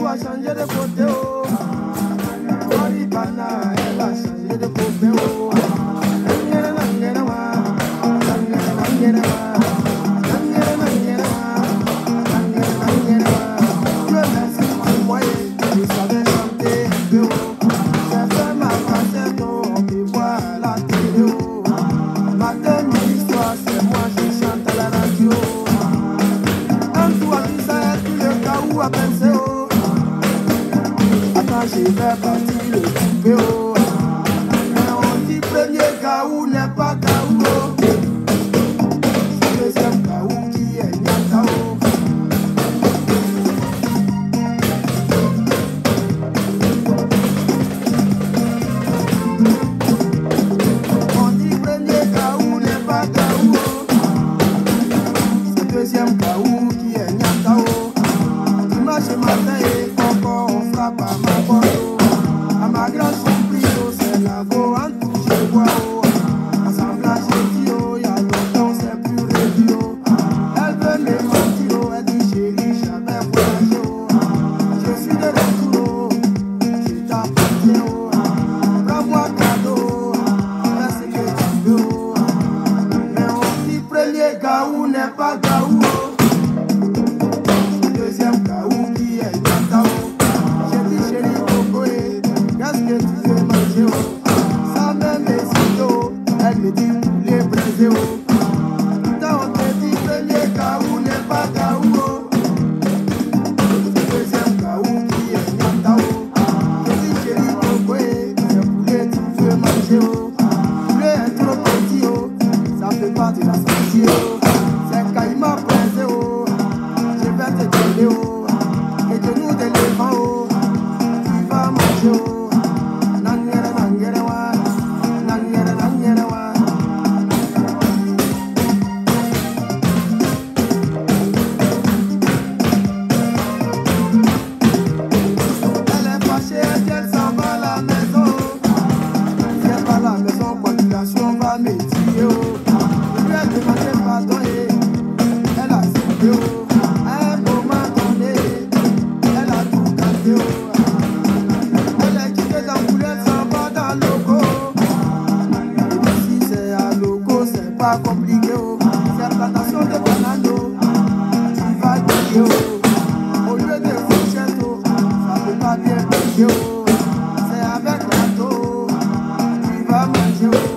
a changé de côté, oh. Maribana, elle a changé de côté, oh. J'ai fait partie le coupé, oh. Mais on dit premier Gaou n'est pas Gaou, oh. C'est deuxième Gaou qui est Nyata, oh. On dit premier Gaou n'est pas Gaou, oh. C'est deuxième Gaou qui est Nyata, oh. Dimanche matin et encore on frappe à ma porte. À ma grande surprise, c'est la go en tout, je vois, oh. Assemblage, j'ai dit, oh, y'a longtemps, c'est plus réduit, oh. Elle veut me mentir, oh, elle dit, chérie, j'avais voyagé, oh. Je suis de retour, oh, je t'appartiens, oh. Prends-moi cadeau, fais ce que tu veux, oh. Mais on dit, premier Gaou n'est pas Gaou, oh. Deuxième Gaou qui est Nyata, oh. J'ai dit, chérie, qu'est-ce que tu veux manger, oh? Sans même hésiter, oh. Elle me dit poulet braisé, oh. Quand on te dit premier Gaou n'est pas Gaou, oh. Deuxième Gaou qui est Nyata, oh. Je dis chérie, Coco, c'est poulet tu veux manger, oh. Poulet est trop petit, oh. Ça peut pas te la sentir, oh. C'est caïma braisé, oh. Je vais te donner, oh. Et de nous d'éléphant, oh. Tu vas manger, oh. Pas compliqué, oh. C'est plantation de bananes, oh. Tu vas griller, oh. Au lieu de fourchette, oh. Ça peut pas bien griller, oh. C'est avec la oh. Tu vas manger, oh.